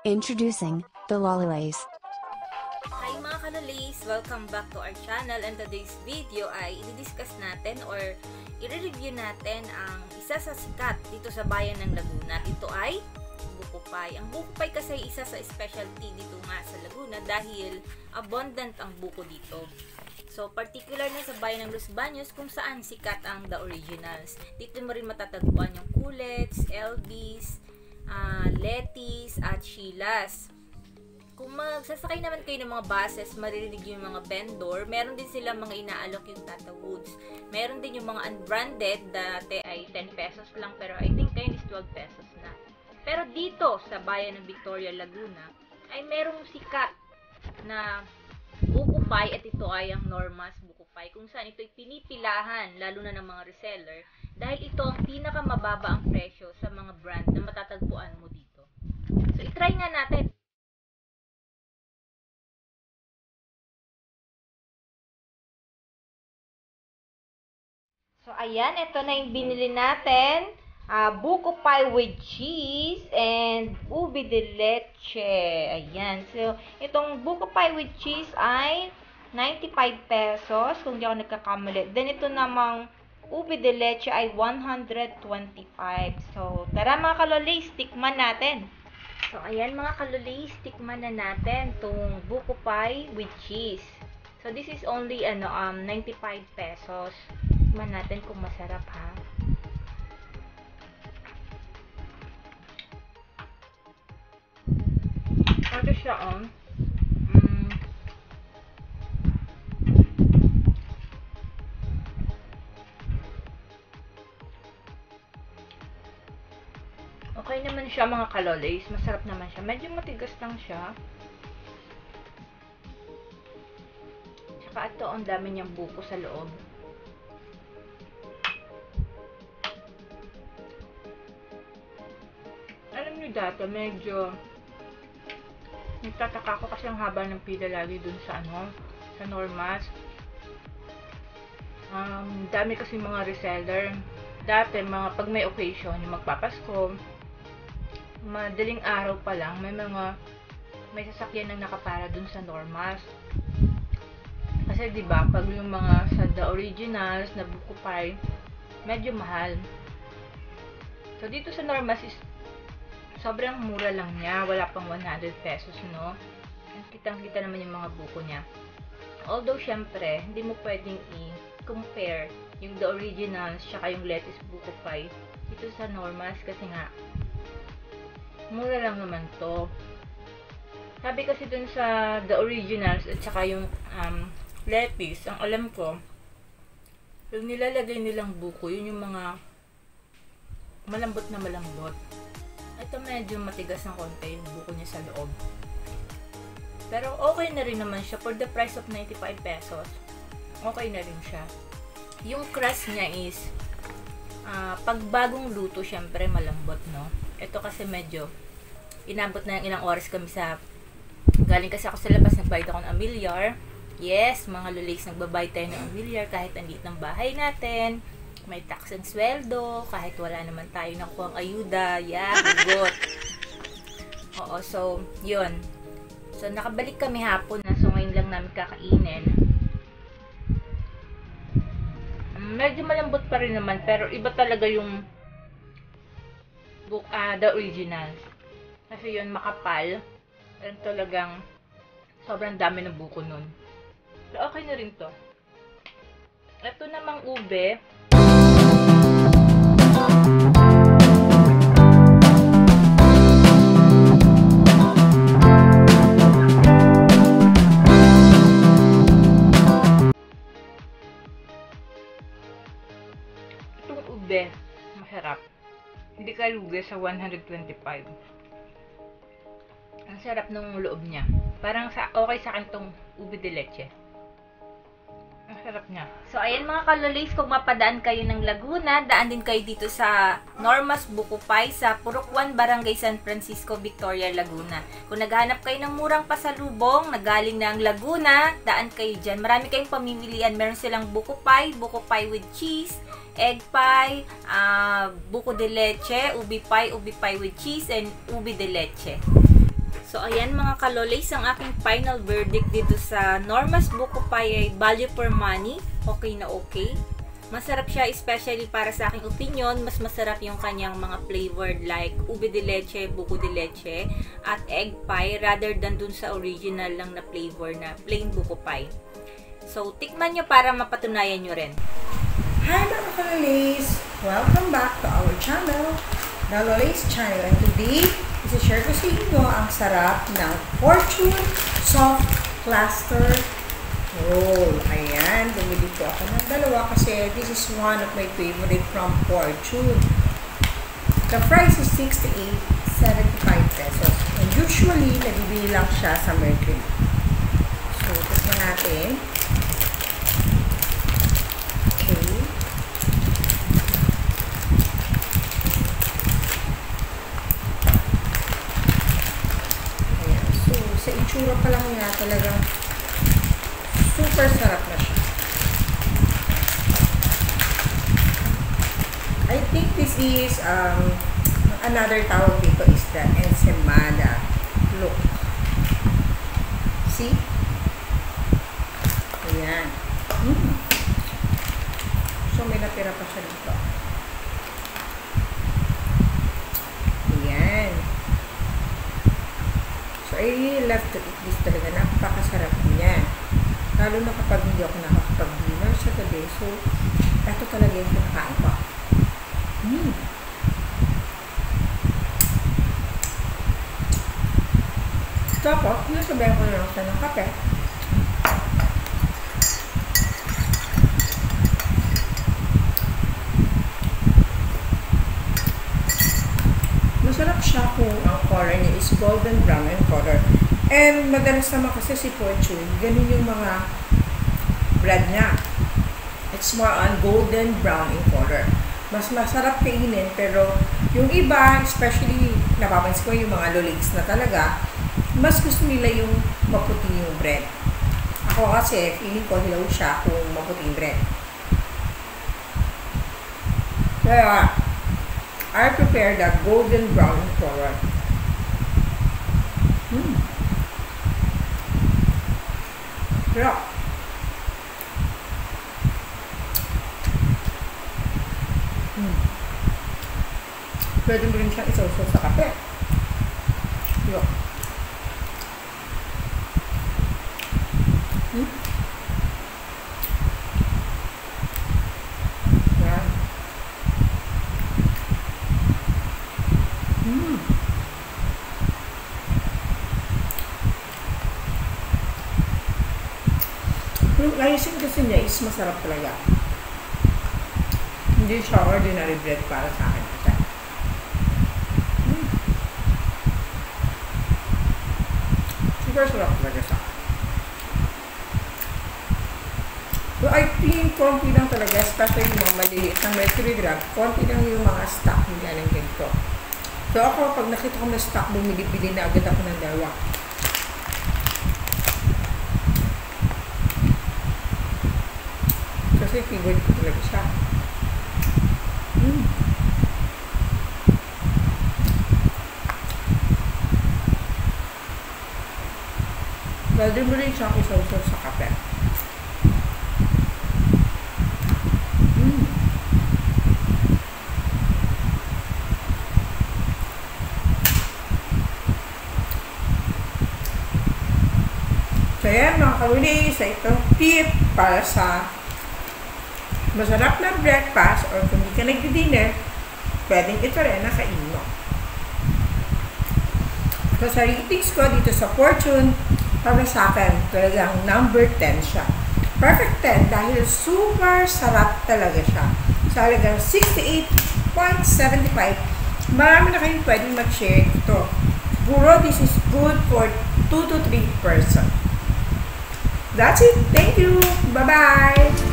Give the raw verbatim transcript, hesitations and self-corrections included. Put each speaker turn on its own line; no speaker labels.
Introducing the Lollilays.
Hi mga kalalays! Welcome back to our channel, and today's video ay i-discuss natin or i-review natin ang isa sa sikat dito sa bayan ng Laguna. Ito ay buko pie. Ang buko pie kasi ay isa sa specialty dito nga sa Laguna dahil abundant ang buko dito. So, particular na sa bayan ng Los Baños kung saan sikat ang The Originals. Dito mo rin matatagpuan yung Kulets, L B's, uh, Letty's, at Sheila's. Kung magsasakay naman kayo ng mga buses, maririnig yung mga vendor. Meron din sila mga inaalok yung Tata Woods. Meron din yung mga unbranded, dati ay ten pesos lang, pero I think ngayon is twelve pesos na. Pero dito sa bayan ng Victoria, Laguna, ay merong sikat na buko pie, at ito ay ang Norma's buko pie, kung saan ito ay pinipilahan, lalo na ng mga reseller, dahil ito ang pinakamababa ang presyo sa mga brand na matatagpuan mo dito. So, itry nga natin. So, ayan, ito na yung binili natin. Uh, buko pie with cheese and ube de leche. Ayan. So, itong buko pie with cheese ay ninety-five pesos, kung di ako nagkakamali. Then, ito namang ube de leche ay one hundred twenty-five. So, tara mga kalolays, tikman natin. So, ayan mga kalolays, tikman na natin itong buko pie with cheese. So, this is only ano um ninety-five pesos. Tikman natin kung masarap ha. Ito siya on. Mm. Okay naman siya mga kalolays. Masarap naman siya. Medyo matigas lang siya. Tsaka ito, ang dami niyang buko sa loob. Alam niyo dati, medyo nagtataka ko kasi ang haba ng pila lagi dun sa ano, sa Norma's. Um, dami kasi mga reseller. Dati, mga pag may occasion, yung magpapasko, madaling araw pa lang, may mga may sasakyan na nakapara dun sa Norma's. Kasi 'di ba, pag yung mga sa The Originals na buko pie, medyo mahal. So dito sa Norma's is sobrang mura lang niya, wala pang one hundred pesos, no? Kitang-kita naman yung mga buko niya. Although, syempre, hindi mo pwedeng i-compare yung The Originals tsaka yung Letty's buko pie dito sa Norma's kasi nga, mura lang naman to. Sabi kasi dun sa The Originals at saka yung um, Letty's, ang alam ko, yung nilalagay nilang buko, yun yung mga malambot na malambot. Ito medyo matigas ng konti yung buko niya sa loob. Pero okay na rin naman siya. For the price of ninety-five pesos, okay na rin siya. Yung crust niya is, uh, pag bagong luto, syempre malambot, no? Ito kasi medyo, inabot na yung ilang oras kami sa, galing kasi ako sa labas, nagbayad ako ng amilyar. Yes, mga lulays, nagbabayad tayo ng amilyar kahit andito ng bahay natin. May tax and sweldo, kahit wala naman tayo nakuha ang ayuda. Yeah, good. Oo, so, yun. So, nakabalik kami hapon na. So, ngayon lang namin kakainin. Um, medyo malambot pa rin naman, pero iba talaga yung book, uh, The Original. Kasi yun, makapal. Pero talagang sobrang dami ng buko nun. So, okay na rin to. Ito namang ube. Itong ube, masarap. Hindi ka lugi sa one hundred twenty-five. Ang sarap ng loob niya. Parang sa okay sa akin tong ube de leche. Ang sarap niya. So, ayan mga kalolays, kung mapadaan kayo ng Laguna, daan din kayo dito sa Norma's Buko Pie sa Purokwan, Barangay San Francisco, Victoria, Laguna. Kung naghahanap kayo ng murang pasalubong, nagaling ng Laguna, daan kayo dyan. Marami kayong pamimilian. Meron silang buko pie, buko pie with cheese, egg pie, uh, buko de leche, ubi pie, ubi pie with cheese, and ubi de leche.
So, ayan mga kalolays, ang aking final verdict dito sa Norma's Buko Pie ay value for money. Okay na okay. Masarap siya, especially para sa aking opinion. Mas masarap yung kanyang mga flavored like ube de leche, buko de leche, at egg pie rather than dun sa original lang na flavor na plain buko pie. So, tikman nyo para mapatunayan nyo rin.
Hi mga kalolays! Welcome back to our channel, The Lolays Channel. And today, isi-share ko sa inyo ang sarap ng Fortune Soft Cluster Roll. Ayan, bumili po ako ng dalawa kasi this is one of my favorite from Fortune. The price is sixty-eight seventy-five pesos. And usually, nabibili lang siya sa Mercury. So, tignan natin. Okay. Ayan. So, sa itsura pa lang niya, talagang super sarap na siya. I think this is, um, another tawag dito is the ensaymada. Look. See? Ayan. Mm. So, may natira pa siya dito. Ayan. So, I really love to eat this talaga. Napakasarap niya. Lalo na kapag hindi ako nakakapag-dinner sa gabi. So, ito talaga yung kinakain ko. Mm. Tapos, nasabayan ko na lang siya ng kape. Masarap siya kung ang color niya is golden brown in color. And madalas naman kasi si Fortune, ganun yung mga bread niya. It's more on golden brown in color. Mas masarap kainin, pero yung iba, especially napapansin ko yung mga lolays na talaga, mas gusto nila yung maputi yung bread. Ako kasi, feeling ko hilaw siya kung maputing bread. Kaya, I prepare the golden brown color. Hmm. Sarap. Hmm. Pwede mo rin siyang isaw-saw sa kape. Look. Hmm? Yan. Hmm. Yung icing kasi niya is masarap talaga. Hindi siya ordinary bread para sa akin. Hmm. Super sarap talaga siya. So, I think konti lang talaga, especially yung mga maliliit ng Mercury Drug, konti lang yung mga stock nila ng ganito. So, ako, pag nakita ko na stock, bumili-bili na agad ako ng dalawa. Kasi favorite ko talaga siya. Mm. Pwede mo rin siyang isaw-saw sa kape. Mm. So yan mga kalulays, ito tip para sa masarap na breakfast or kung hindi ka nag-dinner, pwedeng ito rin nakain mo. So sa ratings ko dito sa Fortune, para sa akin, talagang number ten siya. Perfect ten dahil super sarap talaga siya. Sa halagang sixty-eight seven five, marami na kayong pwedeng mag-share ito. Siguro this is good for two to three person. That's it. Thank you. Bye-bye.